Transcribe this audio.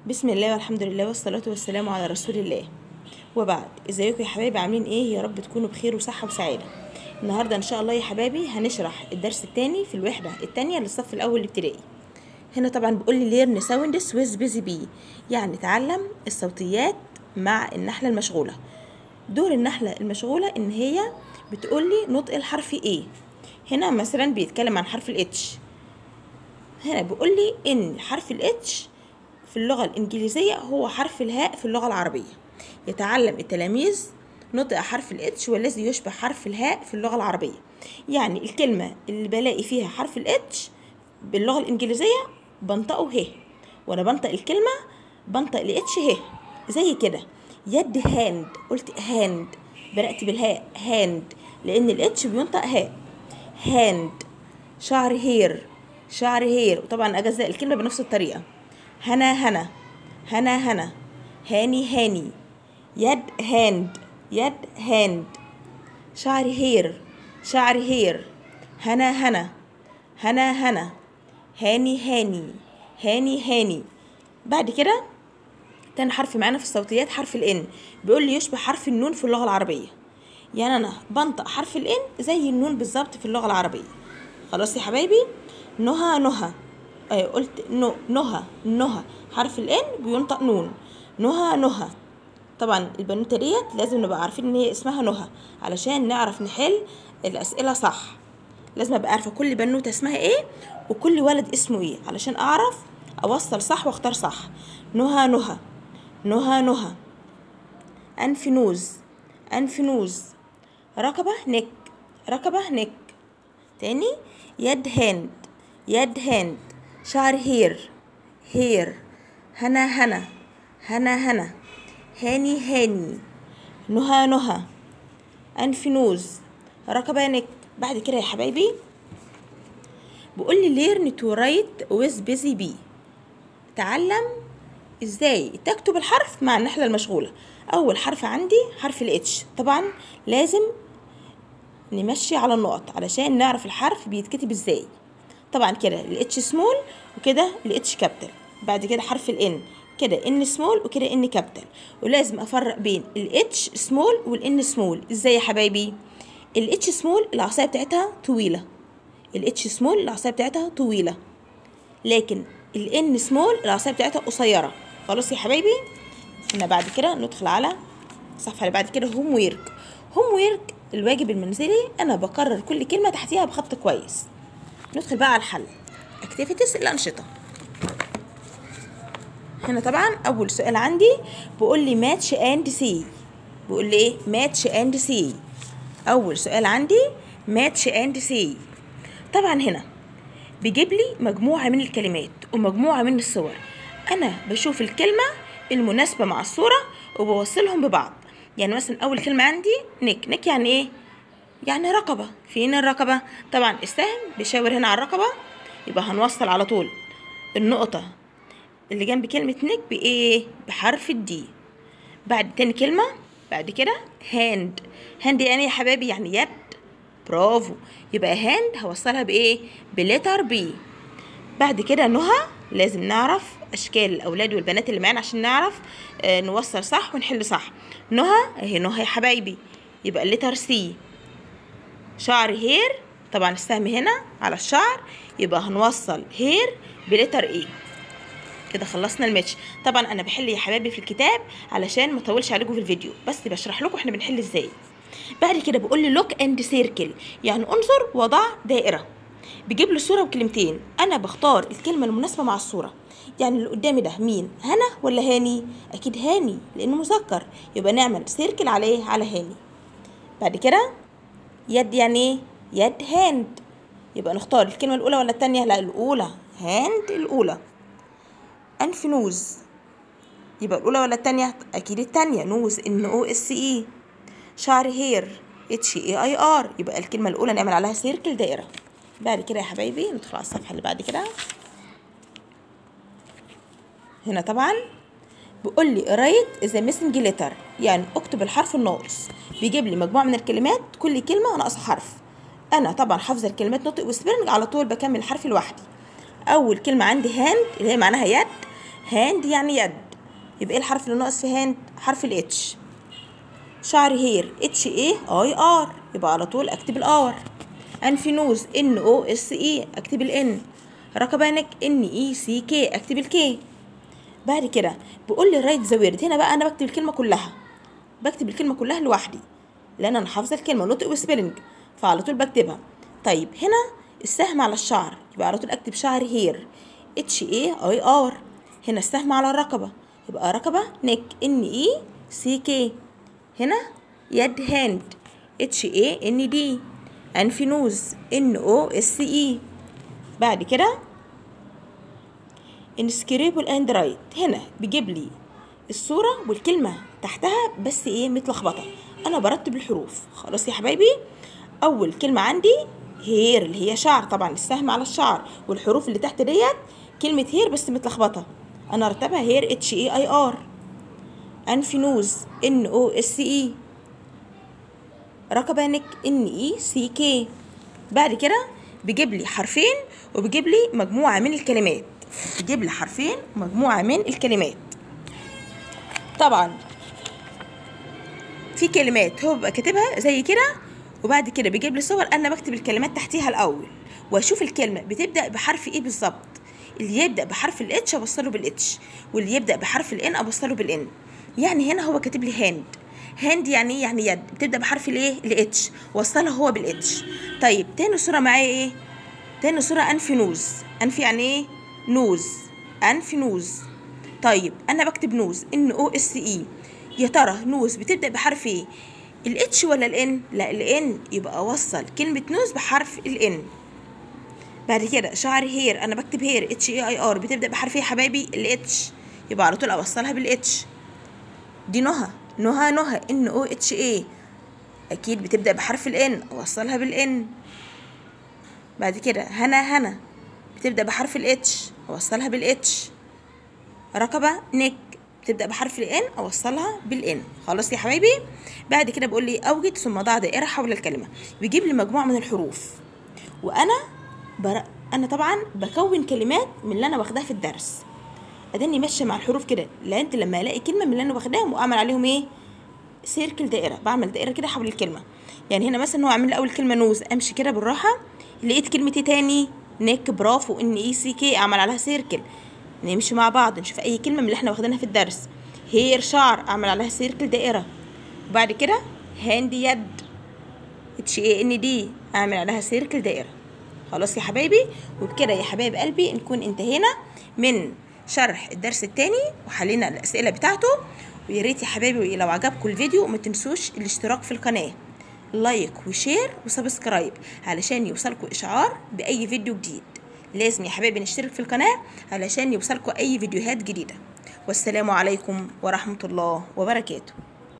بسم الله والحمد لله والصلاة والسلام على رسول الله. وبعد، ازيكم يا حبايبي؟ عاملين ايه؟ يا رب تكونوا بخير وصحة وسعادة. النهاردة ان شاء الله يا حبايبي هنشرح الدرس الثاني في الوحدة الثانية للصف الاول الابتدائي. هنا طبعا بيقول لي learn sounds with busy bee، يعني تعلم الصوتيات مع النحلة المشغولة. دور النحلة المشغولة ان هي بتقول لي نطق الحرف ايه. هنا مثلا بيتكلم عن حرف الاتش. هنا بيقول لي ان حرف الاتش في اللغة الإنجليزية هو حرف الهاء في اللغة العربية. يتعلم التلاميذ نطق حرف الاتش والذي يشبه حرف الهاء في اللغة العربية. يعني الكلمة اللي بلاقي فيها حرف الاتش باللغة الإنجليزية بنطقه ه، وأنا بنطق الكلمة بنطق الاتش ه. زي كده يد هاند، قلت هاند، بدأت بالهاء هاند لأن الاتش بينطق هاء. هاند. شعر هير، شعر هير، وطبعا أجزاء الكلمة بنفس الطريقة. هنا هنا، هنا هنا، هاني هاني. يد هاند، يد هاند. شعر هير، شعر هير. هنا هنا، هنا هنا، هاني هاني، هاني هاني. بعد كده تاني حرف معانا في الصوتيات حرف الان، بيقول لي يشبه حرف النون في اللغة العربية. يعني انا بنطق حرف الان زي النون بالظبط في اللغة العربية. خلاص يا حبايبي. نهى نهى، قلت نهى نهى، حرف الان بينطق نون. نهى نهى. طبعا البنوته ديت لازم نبقى عارفين ان هي اسمها نهى علشان نعرف نحل الاسئله صح. لازم ابقى عارفه كل بنوته اسمها ايه وكل ولد اسمه ايه علشان اعرف اوصل صح واختار صح. نهى نهى، نهى نهى. انف نوز، انف نوز. رقبه نك، رقبه نك. تاني. يد هاند، يد هاند. شعر هير، هير. هنا هنا، هنا هنا. هاني هاني. نهى نهى. أنف نوز. رقبة نك. بعد كده يا حبايبي بقول لي learn to write with busy bee، تعلم ازاي تكتب الحرف مع النحلة المشغولة. أول حرف عندي حرف الاتش، طبعا لازم نمشي على النقط علشان نعرف الحرف بيتكتب ازاي. طبعا كده الاتش سمول وكده الاتش كابيتال. بعد كده حرف الان، كده ان سمول وكده ان كابيتال. ولازم افرق بين الاتش سمول والان سمول. ازاي يا حبايبي؟ الاتش سمول العصايه بتاعتها طويله، الاتش سمول العصايه بتاعتها طويله، لكن الان سمول العصايه بتاعتها قصيره. خلاص يا حبايبي. احنا بعد كده ندخل على الصفحه اللي بعد كده هوم ويرك. هوم ويرك الواجب المنزلي، انا بكرر كل كلمه تحتيها بخط كويس. ندخل بقى على الحل. اكتيفيتيز، الانشطه. هنا طبعا اول سؤال عندي بيقول لي ماتش اند سي. بيقول لي ايه؟ ماتش اند سي. اول سؤال عندي ماتش اند سي. طبعا هنا بيجيب لي مجموعه من الكلمات ومجموعه من الصور. انا بشوف الكلمه المناسبه مع الصوره وبوصلهم ببعض. يعني مثلا اول كلمه عندي نك. نك يعني ايه؟ يعني رقبه. فين الرقبه؟ طبعا السهم بيشاور هنا على الرقبه، يبقى هنوصل على طول النقطه اللي جنب كلمة نك بإيه؟ بحرف الدي. بعد تاني كلمة بعد كده هاند. هاند يعني يا حبايبي يعني يد. برافو. يبقى هاند هوصلها بإيه؟ بلتر بي. بعد كده نهى، لازم نعرف أشكال الأولاد والبنات اللي معانا عشان نعرف نوصل صح ونحل صح. نهى أهي نهى يا حبايبي، يبقى اللتر سي. شعر هير، طبعا السهم هنا على الشعر، يبقى هنوصل هير بلتر ايه. كده خلصنا الماتش. طبعا انا بحل يا حبايبي في الكتاب علشان ما اطولش عليكم في الفيديو، بس بشرح لكم احنا بنحل ازاي. بعد كده بقول لي لوك اند سيركل، يعني انظر وضع دائره. بيجيب لي صوره وكلمتين، انا بختار الكلمه المناسبه مع الصوره. يعني اللي قدامي ده مين؟ هنا ولا هاني؟ اكيد هاني لانه مذكر، يبقى نعمل سيركل عليه على هاني. بعد كده يد يعني ايه؟ يد هاند، يبقى نختار الكلمه الاولى ولا الثانيه؟ لا الاولى، هاند الاولى. أنف نوز، يبقى الأولى ولا التانية؟ أكيد التانية. نوز إن أو إس إي. شعر هير اتش اي اي ار، يبقى الكلمة الأولى نعمل عليها سيركل دائرة. بعد كده يا حبايبي ندخل على الصفحة اللي بعد كده. هنا طبعا بيقول لي write the missing letter، يعني اكتب الحرف الناقص. بيجيب لي مجموعة من الكلمات كل كلمة ناقصة حرف. أنا طبعا حافظة الكلمات نطق وسبيلنج، على طول بكمل الحرف لوحدي. أول كلمة عندي هاند اللي هي معناها يد، هاند يعني يد، يبقى ايه الحرف اللي ناقص في هاند؟ حرف الاتش. شعر هير HAIR، يبقى على طول اكتب الار. انف نوز NOSE، اكتب الان. رقبة نك NECK، اكتب الكي. بعد كده بيقول لي رايت ذا وورد، هنا بقى انا بكتب الكلمه كلها، بكتب الكلمه كلها لوحدي لان انا حافظه الكلمه نطق وسبيلنج، فعلى طول بكتبها. طيب هنا السهم على الشعر، يبقى على طول اكتب شعر هير HAIR. هنا السهم على الرقبه، يبقى رقبه نك NECK. هنا يد هاند HAND. انف نوز NOSE. بعد كده انسكريبل اند رايت، هنا بيجيب لي الصوره والكلمه تحتها بس ايه متلخبطه، انا برتب الحروف. خلاص يا حبايبي، اول كلمه عندي هير اللي هي شعر، طبعا السهم على الشعر، والحروف اللي تحت ديت كلمه هير بس متلخبطه، انا رتبها هير HAIR. انف نوز NOSE. رقبه نك NECK. بعد كده بيجيب لي حرفين وبيجيب لي مجموعه من الكلمات، بيجيب لي حرفين مجموعه من الكلمات. طبعا في كلمات هو بيبقى كاتبها زي كده، وبعد كده بيجيب لي صور انا بكتب الكلمات تحتيها الاول، واشوف الكلمه بتبدا بحرف ايه بالظبط. اللي يبدا بحرف الاتش اوصله بالاتش، واللي يبدا بحرف الان اوصله بالان. يعني هنا هو كاتب لي هاند، هاند يعني ايه؟ يعني يد، بتبدا بحرف الايه؟ الاتش، وصلها هو بالاتش. طيب تاني صوره معايا ايه؟ تاني صوره انف نوز، انف يعني ايه؟ نوز، انف نوز. طيب انا بكتب نوز NOSE، يا ترى نوز بتبدا بحرف ايه؟ الاتش ولا الان؟ لا الان، يبقى اوصل كلمه نوز بحرف الان. بعد كده شعر هير، انا بكتب هير HAIR، بتبدا بحرف ايه يا حبايبي؟ الاتش، يبقى على طول اوصلها بالاتش. دي نهى، نهى NOHA، اكيد بتبدا بحرف الان، اوصلها بالان. بعد كده هنا بتبدا بحرف الاتش، اوصلها بالاتش. رقبه نك بتبدا بحرف الان، اوصلها بالان. خلاص يا حبايبي. بعد كده بيقول لي اوجد ثم ضع دائره حول الكلمه، بيجيب لي مجموعه من الحروف، وانا انا طبعا بكون كلمات من اللي انا واخداها في الدرس، اداني ماشيه مع الحروف كده، لما الاقي كلمه من اللي انا واخداهم واعمل عليهم ايه؟ سيركل، دائره، بعمل دائره كده حول الكلمه. يعني هنا مثلا هو عامل لي اول كلمه نوز، امشي كده بالراحه، لقيت كلمه ايه تاني؟ نيك، برافو، NECK، اعمل عليها سيركل. نمشي مع بعض نشوف اي كلمه من اللي احنا واخدينها في الدرس. هير شعر، اعمل عليها سيركل، دائره. وبعد كده هاند يد HAND، اعمل عليها سيركل، دائره. خلاص يا حبايبي. وبكده يا حبايب قلبي نكون انتهينا من شرح الدرس الثاني وحلينا الاسئله بتاعته. ويا ريت يا حبايبي لو عجبكم الفيديو ما تنسوش الاشتراك في القناه، لايك وشير وسبسكرايب علشان يوصلكوا اشعار باي فيديو جديد. لازم يا حبايبي نشترك في القناه علشان يوصلكوا اي فيديوهات جديده. والسلام عليكم ورحمه الله وبركاته.